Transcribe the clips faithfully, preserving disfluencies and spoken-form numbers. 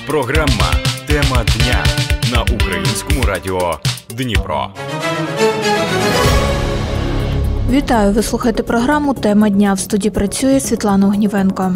Програма «Тема дня» на Українському радіо Дніпро. Вітаю! Ви слухаєте програму «Тема дня». В студії працює Світлана Огнівенко.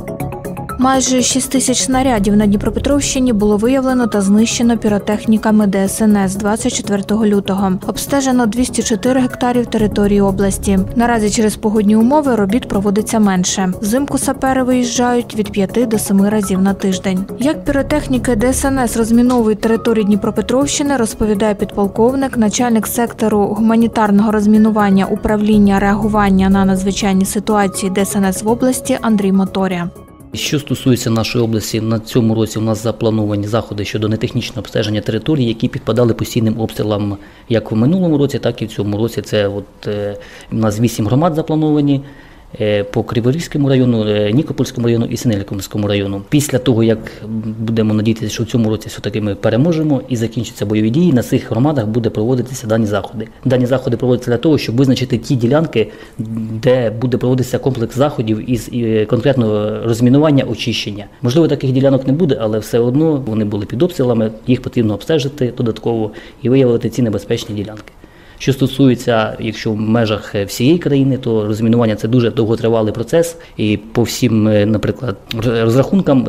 Майже шість тисяч снарядів на Дніпропетровщині було виявлено та знищено піротехніками Де Ес Ен Ес двадцять четвертого лютого. Обстежено двісті чотири гектарів території області. Наразі через погодні умови робіт проводиться менше. Взимку сапери виїжджають від п'яти до семи разів на тиждень. Як піротехніки Де Ес Ен Ес розміновують територію Дніпропетровщини, розповідає підполковник, начальник сектору гуманітарного розмінування управління реагування на надзвичайні ситуації Де Ес Ен Ес в області Андрій Моторя. Що стосується нашої області, на цьому році у нас заплановані заходи щодо нетехнічного обстеження територій, які підпадали постійним обстрілам як в минулому році, так і в цьому році. Це от, е, у нас вісім громад заплановані е, по Криворізькому району, е, Нікопольському району і Синельниковському району. Після того, як будемо надіятися, що в цьому році все-таки ми переможемо і закінчаться бойові дії, на цих громадах буде проводитися дані заходи. Дані заходи проводяться для того, щоб визначити ті ділянки, де буде проводитися комплекс заходів із конкретного розмінування, очищення. Можливо, таких ділянок не буде, але все одно вони були під обстрілами, їх потрібно обстежити додатково і виявити ці небезпечні ділянки. Що стосується, якщо в межах всієї країни, то розмінування – це дуже довготривалий процес, і по всім, наприклад, розрахункам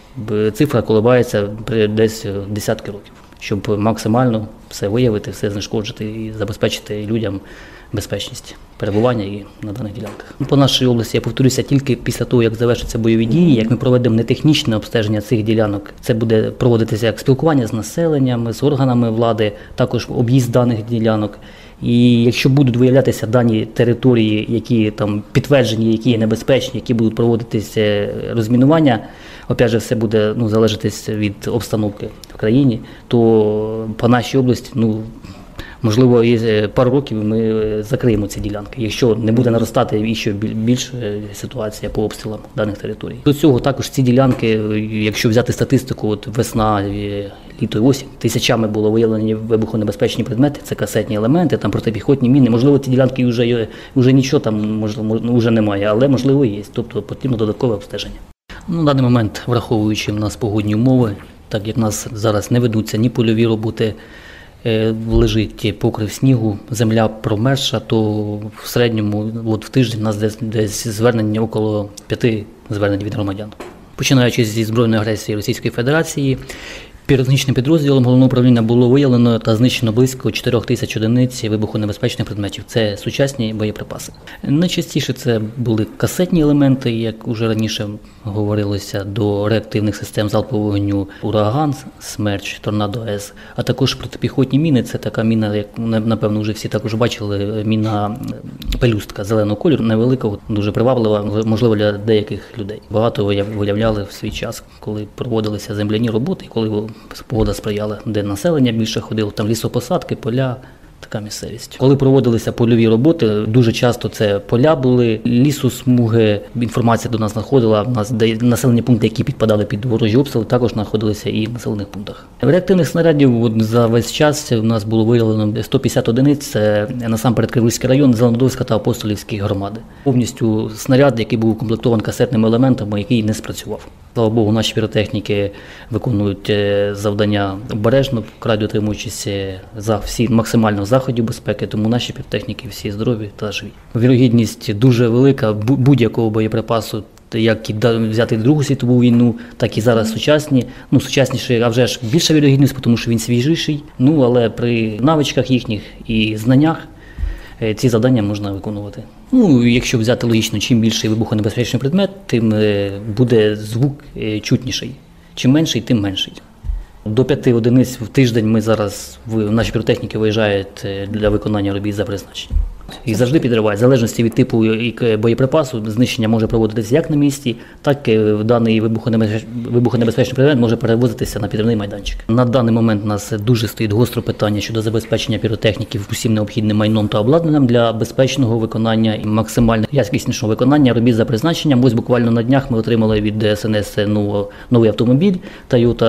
цифра коливається десь десятки років, щоб максимально все виявити, все знешкоджити і забезпечити людям безпечність перебування і на даних ділянках. По нашій області, я повторюся, тільки після того, як завершаться бойові дії, як ми проведемо нетехнічне обстеження цих ділянок, це буде проводитися як спілкування з населенням, з органами влади, також об'їзд даних ділянок. І якщо будуть виявлятися дані території, які там підтверджені, які є небезпечні, які будуть проводитися розмінування, опять же, все буде ну, залежати від обстановки в країні, то по нашій області, ну, можливо, і пару років ми закриємо ці ділянки, якщо не буде наростати ще більш ситуація по обстрілам даних територій. До цього також ці ділянки, якщо взяти статистику, от весна, літо і осінь, тисячами було виявлені вибухонебезпечні предмети, це касетні елементи, там протипіхотні міни. Можливо, ці ділянки вже, вже нічого там можливо, вже немає, але можливо є, тобто потрібно додаткове обстеження. Ну, на даний момент, враховуючи в нас погодні умови, так як в нас зараз не ведуться ні польові роботи, лежить покрив снігу, земля промерзша, то в середньому от в тиждень у нас десь, десь звернення около п'яти звернень від громадян. Починаючи зі збройної агресії Російської Федерації, піротехнічним підрозділом Головного управління було виявлено та знищено близько чотирьох тисяч одиниць вибухонебезпечних предметів. Це сучасні боєприпаси. Найчастіше це були касетні елементи, як уже раніше говорилося, до реактивних систем залпового вогню «Ураган», «Смерч», «Торнадо-С», а також протипіхотні міни. Це така міна, як напевно вже всі також бачили, міна пелюстка зеленого кольору, невелика, дуже приваблива, можливо, для деяких людей. Багато виявляли в свій час, коли проводилися земляні роботи, коли погода сприяла, де населення більше ходило, там лісопосадки, поля, така місцевість. Коли проводилися польові роботи, дуже часто це поля були, лісосмуги, інформація до нас знаходила, у нас населені пункти, які підпадали під ворожі обстріли, також знаходилися і в населених пунктах. Реактивних снарядів от, за весь час у нас було виявлено сто п'ятдесят одиниць, це насамперед Криворізький район, Зеленодольська та Апостолівські громади. Повністю снаряд, який був укомплектований касетними елементами, який не спрацював. Слава Богу, наші піротехніки виконують завдання обережно, вкрай дотримуючись за всі максимально заходів безпеки, тому наші піротехніки всі здорові та живі. Вірогідність дуже велика будь-якого боєприпасу, як і взяти Другу світову війну, так і зараз сучасні. Ну, сучасніші, а вже ж більша вірогідність, тому що він свіжіший, ну, але при навичках їхніх і знаннях ці завдання можна виконувати. Ну, якщо взяти логічно, чим більший вибухонебезпечний предмет, тим буде звук чутніший. Чим менший, тим менший. До п'яти одиниць в тиждень ми зараз, наші піротехніки виїжджають для виконання робіт за призначенням. І завжди підривають. В залежності від типу боєприпасу, знищення може проводитися як на місці, так і даний вибухонебезпечний предмет може перевозитися на підривний майданчик. На даний момент у нас дуже стоїть гостре питання щодо забезпечення піротехніків усім необхідним майном та обладнанням для безпечного виконання і максимально якіснішого виконання робіт за призначенням. Ось буквально на днях ми отримали від Де Ес Ен Ес новий автомобіль Toyota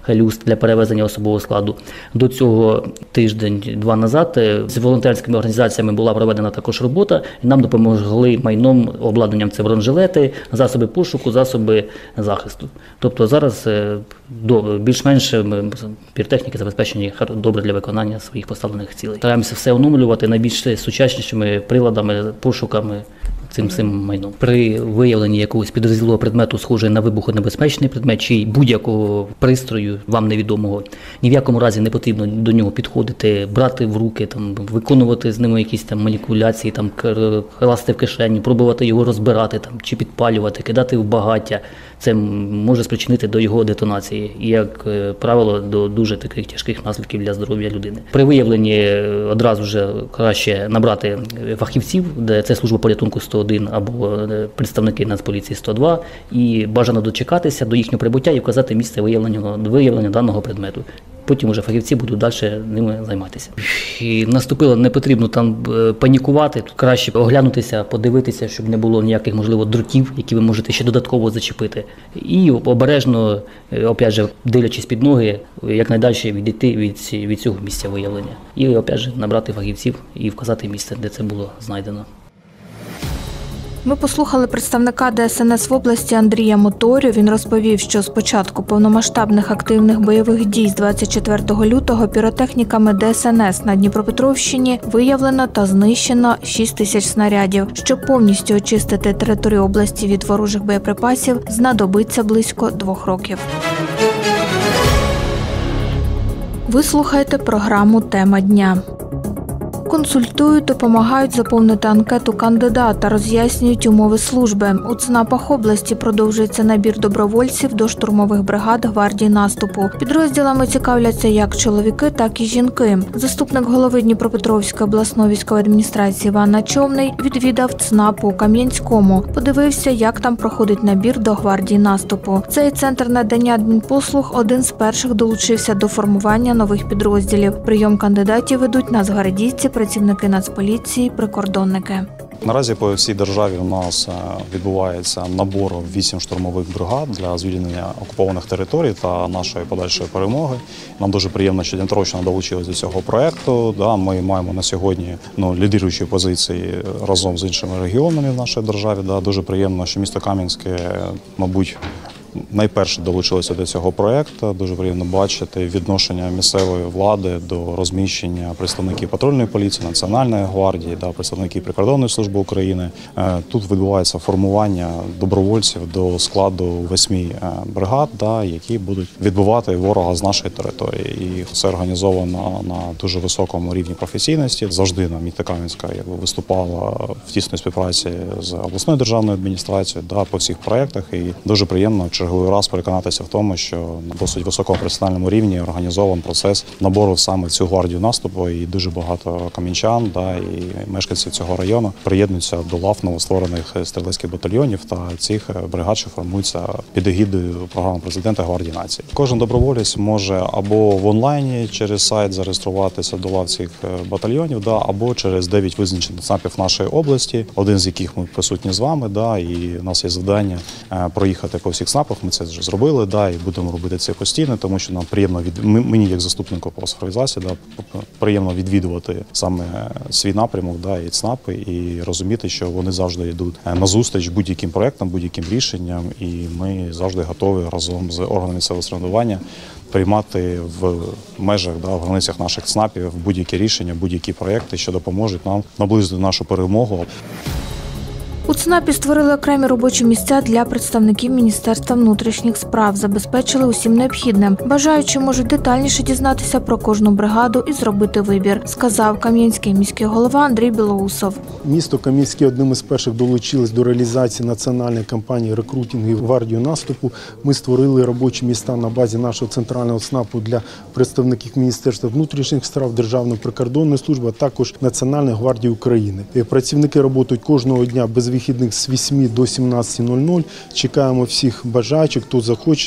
люст для перевезення особового складу. До цього тиждень-два назад з волонтерськими організаціями була проведена також робота, і нам допомогли майном, обладнанням, це бронежилети, засоби пошуку, засоби захисту. Тобто зараз більш-менш піротехніки забезпечені добре для виконання своїх поставлених цілей. Стараємося все оновлювати найбільш сучаснішими приладами, пошуками, цим всім майном. При виявленні якогось підозрілого предмету, схожий на вибухонебезпечний предмет, чи будь-якого пристрою вам невідомого, ні в якому разі не потрібно до нього підходити, брати в руки, там, виконувати з ними якісь там маніпуляції, там, класти в кишеню, пробувати його розбирати там, чи підпалювати, кидати в багаття. Це може спричинити до його детонації і, як правило, до дуже таких тяжких наслідків для здоров'я людини. При виявленні одразу вже краще набрати фахівців, де це служба порятунку сто один або представники Нацполіції сто два, і бажано дочекатися до їхнього прибуття і вказати місце виявлення, виявлення даного предмету. Потім вже фахівці будуть далі ними займатися. І наступило, не потрібно там панікувати, тут краще оглянутися, подивитися, щоб не було ніяких, можливо, дротів, які ви можете ще додатково зачепити. І обережно, опять же, дивлячись під ноги, якнайдальше відійти від, від цього місця виявлення. І, опять же, набрати фахівців і вказати місце, де це було знайдено. Ми послухали представника Де Ес Ен Ес в області Андрія Моторю. Він розповів, що з початку повномасштабних активних бойових дій з двадцять четвертого лютого піротехніками Де Ес Ен Ес на Дніпропетровщині виявлено та знищено шість тисяч снарядів. Щоб повністю очистити територію області від ворожих боєприпасів, знадобиться близько двох років. Ви слухаєте програму «Тема дня». Консультують, допомагають заповнити анкету кандидата, роз'яснюють умови служби. У ЦНАПах області продовжується набір добровольців до штурмових бригад гвардії наступу. Підрозділами цікавляться як чоловіки, так і жінки. Заступник голови Дніпропетровської обласної військової адміністрації Іван Човний відвідав ЦНАП у Кам'янському. Подивився, як там проходить набір до гвардії наступу. Цей центр надання адмінпослуг один з перших долучився до формування нових підрозділів. Прийом кандидатів ведуть нацгвардійці, працівники Нацполіції, прикордонники. Наразі по всій державі у нас відбувається набор вісім штурмових бригад для звільнення окупованих територій та нашої подальшої перемоги. Нам дуже приємно, що Дніпровщина долучилась до цього проєкту. Ми маємо на сьогодні ну, лідируючі позиції разом з іншими регіонами в нашій державі. Дуже приємно, що місто Кам'янське, мабуть, найперше долучилося до цього проєкту. Дуже приємно бачити відношення місцевої влади до розміщення представників патрульної поліції, Національної гвардії, да, представників прикордонної служби України. Тут відбувається формування добровольців до складу восьми бригад, да, які будуть відбивати ворога з нашої території. І це організовано на дуже високому рівні професійності. Завжди нам місто Кам'янська якби виступала в тісній співпраці з обласною державною адміністрацією, да, по всіх проєктах. І дуже приємно черговий раз переконатися в тому, що на досить високому професіональному рівні організований процес набору саме в цю гвардію наступу, і дуже багато кам'янчан, да, і мешканців цього району приєднуються до лав новостворених стрілецьких батальйонів та цих бригад, що формуються під егідою програми президента Гвардії нації. Кожен доброволець може або в онлайні через сайт зареєструватися до лав цих батальйонів, да, або через дев'ять визначених ЦНАПів нашої області, один з яких ми присутні з вами, да, і у нас є завдання проїхати по всіх ЦНАПах. Ми це вже зробили, да, і будемо робити це постійно, тому що нам приємно від мені, як заступнику по цифровізації, да, приємно відвідувати саме свій напрямок, да, і ЦНАПи, і розуміти, що вони завжди йдуть на зустріч будь-яким проектам, будь-яким рішенням, і ми завжди готові разом з органами місцевого самоврядування приймати в межах, да, в границях наших ЦНАПів будь-які рішення, будь-які проекти, що допоможуть нам наблизити нашу перемогу. У ЦНАПі створили окремі робочі місця для представників Міністерства внутрішніх справ, забезпечили усім необхідним. Бажаючі можуть детальніше дізнатися про кожну бригаду і зробити вибір, сказав кам'янський міський голова Андрій Білоусов. Місто Кам'янське одним із перших долучилось до реалізації національної кампанії рекрутингу гвардію наступу. Ми створили робочі місця на базі нашого центрального ЦНАПу для представників Міністерства внутрішніх справ, Державної прикордонної служби, а також Національної гвардії України. Працівники працюють кожного дня без вихідних з вісьми до сімнадцяти нуль нуль. Чекаємо всіх бажаючих, хто захоче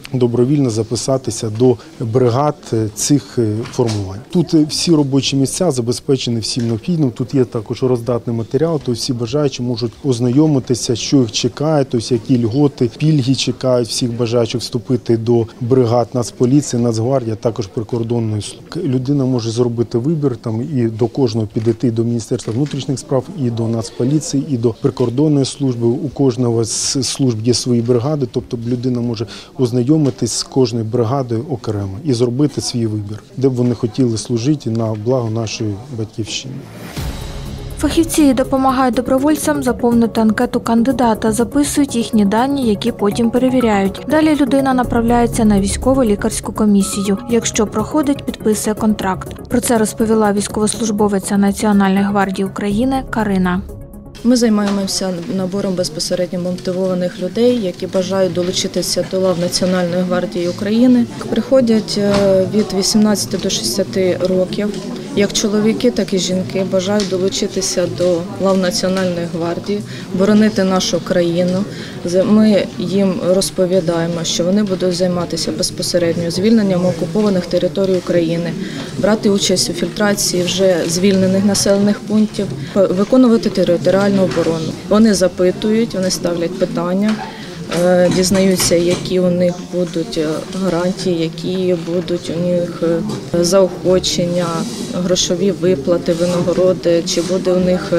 добровільно записатися до бригад цих формувань. Тут всі робочі місця забезпечені всім необхідним. Тут є також роздатний матеріал, то всі бажаючі можуть ознайомитися, що їх чекає, тобто які льготи, пільги чекають всіх бажаючих вступити до бригад Нацполіції, Нацгвардії, а також прикордонної служби. Людина може зробити вибір там і до кожного підійти, до Міністерства внутрішніх справ, і до Нацполіції, і до прикордонної служби. У кожного з служб є свої бригади, тобто людина може ознайомитися з кожною бригадою окремо і зробити свій вибір, де б вони хотіли служити на благо нашої батьківщини. Фахівці допомагають добровольцям заповнити анкету кандидата, записують їхні дані, які потім перевіряють. Далі людина направляється на військово-лікарську комісію. Якщо проходить, підписує контракт. Про це розповіла військовослужбовиця Національної гвардії України Карина. Ми займаємося набором безпосередньо мотивованих людей, які бажають долучитися до лав Національної гвардії України. Приходять від вісімнадцяти до шістдесяти років. Як чоловіки, так і жінки бажають долучитися до лав Національної гвардії, боронити нашу країну. Ми їм розповідаємо, що вони будуть займатися безпосередньо звільненням окупованих територій України, брати участь у фільтрації вже звільнених населених пунктів, виконувати територіальну оборону. Вони запитують, вони ставлять питання, дізнаються, які у них будуть гарантії, які будуть у них заохочення, грошові виплати, винагороди, чи буде у них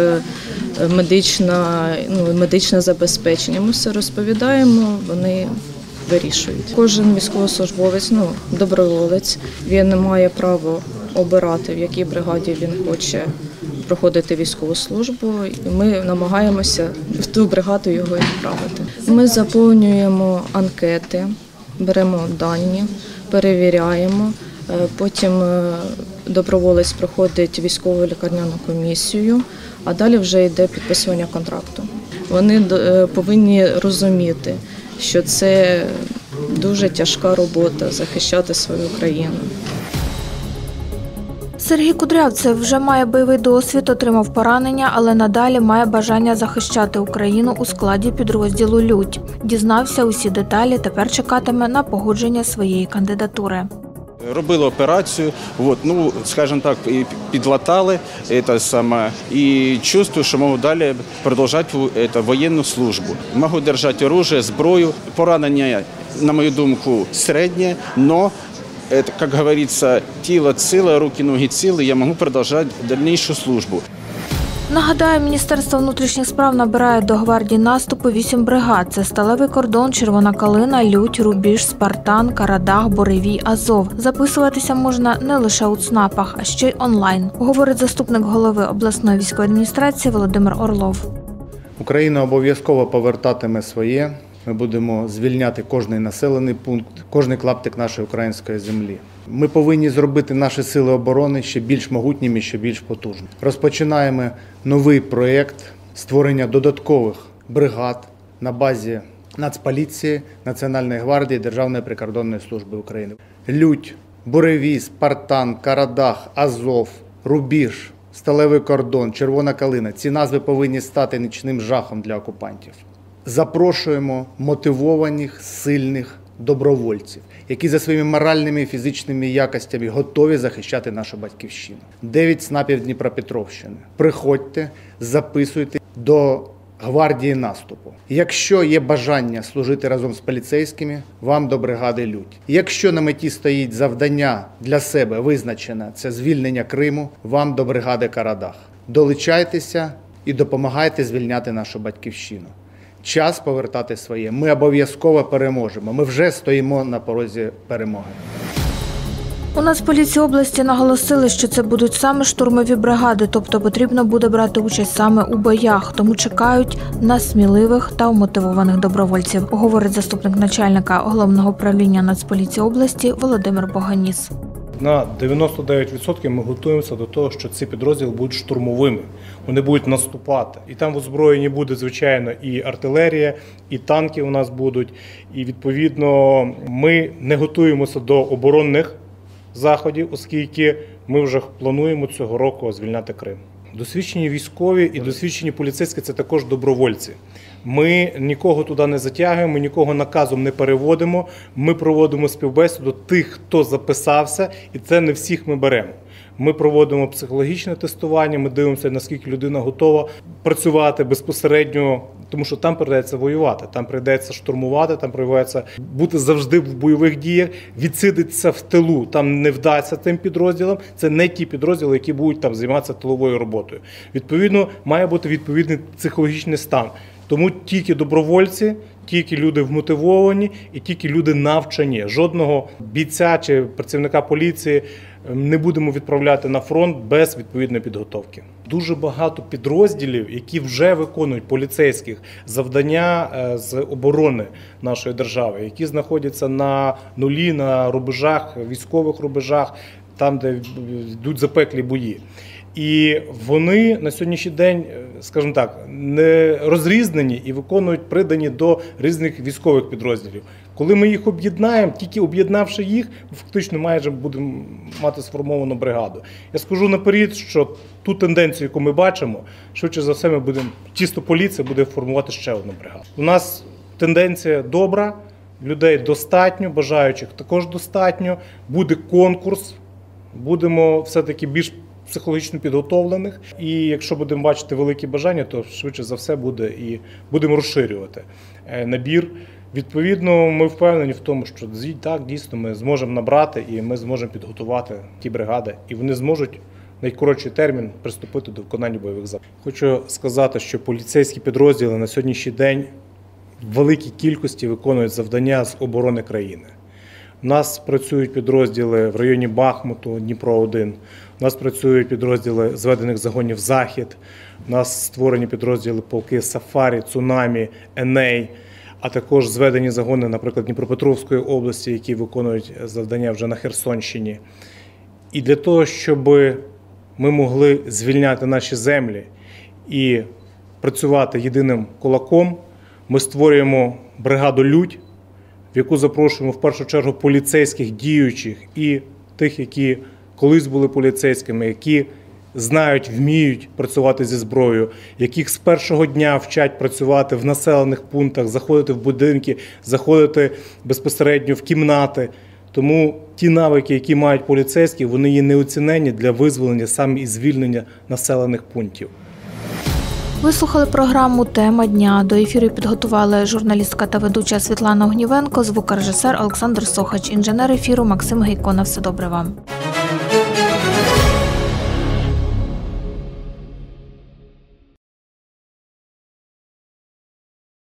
медична, ну, медичне забезпечення. Ми все розповідаємо, вони вирішують. Кожен військовослужбовець, ну, доброволець, він має право обирати, в якій бригаді він хоче проходити військову службу, і ми намагаємося в ту бригаду його відправити. Ми заповнюємо анкети, беремо дані, перевіряємо, потім доброволець проходить військову лікарняну комісію, а далі вже йде підписування контракту. Вони повинні розуміти, що це дуже тяжка робота – захищати свою країну. Сергій Кудрявцев вже має бойовий досвід, отримав поранення, але надалі має бажання захищати Україну у складі підрозділу «Людь». Дізнався усі деталі, тепер чекатиме на погодження своєї кандидатури. Робили операцію, вот, ну, скажімо так, підлатали це саме, і чувствую, що можу далі продовжувати це, воєнну службу. Можу держати оружие, зброю. Поранення, на мою думку, середнє, але, як говориться, тіло ціле, руки, ноги цілі, я можу продовжувати дальнішу службу. Нагадаю, Міністерство внутрішніх справ набирає до гвардії наступу вісім бригад. Це Сталевий кордон, Червона Калина, Людь, Рубіж, Спартан, Карадах, Буревій, Азов. Записуватися можна не лише у ЦНАПах, а ще й онлайн, говорить заступник голови обласної військової адміністрації Володимир Орлов. Україна обов'язково повертатиме своє. Ми будемо звільняти кожний населений пункт, кожний клаптик нашої української землі. Ми повинні зробити наші сили оборони ще більш могутніми, ще більш потужними. Розпочинаємо новий проєкт створення додаткових бригад на базі Нацполіції, Національної гвардії, Державної прикордонної служби України. Людь, Буревій, Спартан, Карадах, Азов, Рубіж, Сталевий кордон, Червона Калина – ці назви повинні стати нічним жахом для окупантів. Запрошуємо мотивованих, сильних добровольців, які за своїми моральними і фізичними якостями готові захищати нашу батьківщину. Дев'ять ЦНАПів Дніпропетровщини. Приходьте, записуйте до гвардії наступу. Якщо є бажання служити разом з поліцейськими, вам до бригади «Людь». Якщо на меті стоїть завдання для себе визначене – це звільнення Криму, вам до бригади «Карадах». Долучайтеся і допомагайте звільняти нашу батьківщину. Час повертати своє. Ми обов'язково переможемо. Ми вже стоїмо на порозі перемоги. У Нацполіції області наголосили, що це будуть саме штурмові бригади, тобто потрібно буде брати участь саме у боях, тому чекають на сміливих та вмотивованих добровольців, говорить заступник начальника Головного управління Нацполіції області Володимир Боганіс. На дев'яносто дев'ять відсотків ми готуємося до того, що ці підрозділи будуть штурмовими, вони будуть наступати. І там в озброєнні буде, звичайно, і артилерія, і танки у нас будуть. І, відповідно, ми не готуємося до оборонних заходів, оскільки ми вже плануємо цього року звільняти Крим. Досвідчені військові і досвідчені поліцейські – це також добровольці. Ми нікого туди не затягуємо, ми нікого наказом не переводимо, ми проводимо співбесіду тих, хто записався, і це не всіх ми беремо. Ми проводимо психологічне тестування, ми дивимося, наскільки людина готова працювати безпосередньо, тому що там прийдеться воювати, там прийдеться штурмувати, там прийдеться бути завжди в бойових діях, відсидитися в тилу, там не вдасться тим підрозділам, це не ті підрозділи, які будуть там займатися тиловою роботою. Відповідно, має бути відповідний психологічний стан. Тому тільки добровольці, тільки люди вмотивовані і тільки люди навчені. Жодного бійця чи працівника поліції не будемо відправляти на фронт без відповідної підготовки. Дуже багато підрозділів, які вже виконують поліцейських завдання з оборони нашої держави, які знаходяться на нулі, на рубежах, військових рубежах, там, де йдуть запеклі бої. І вони на сьогоднішній день, скажімо так, не розрізнені і виконують придані до різних військових підрозділів. Коли ми їх об'єднаємо, тільки об'єднавши їх, ми фактично майже будемо мати сформовану бригаду. Я скажу наперед, що ту тенденцію, яку ми бачимо, швидше за все ми будемо, чисто поліція буде формувати ще одну бригаду. У нас тенденція добра, людей достатньо, бажаючих також достатньо, буде конкурс, будемо все-таки більш психологічно підготовлених. І якщо будемо бачити великі бажання, то швидше за все буде і будемо розширювати набір. Відповідно, ми впевнені в тому, що так, дійсно, ми зможемо набрати і ми зможемо підготувати ті бригади. І вони зможуть в найкоротший термін приступити до виконання бойових завдань. Хочу сказати, що поліцейські підрозділи на сьогоднішній день в великій кількості виконують завдання з оборони країни. У нас працюють підрозділи в районі Бахмуту, Дніпро один. У нас працюють підрозділи зведених загонів «Захід». У нас створені підрозділи полки «Сафарі», «Цунамі», «Еней», а також зведені загони, наприклад, Дніпропетровської області, які виконують завдання вже на Херсонщині. І для того, щоб ми могли звільняти наші землі і працювати єдиним кулаком, ми створюємо бригаду «Людь», в яку запрошуємо в першу чергу поліцейських діючих і тих, які колись були поліцейськими, які знають, вміють працювати зі зброєю, яких з першого дня вчать працювати в населених пунктах, заходити в будинки, заходити безпосередньо в кімнати. Тому ті навики, які мають поліцейські, вони є неоціненні для визволення саме і звільнення населених пунктів. Ви слухали програму «Тема дня». До ефіру підготували журналістка та ведуча Світлана Огнівенко, звукорежисер Олександр Сохач, інженер ефіру Максим Гейко. На все добре вам.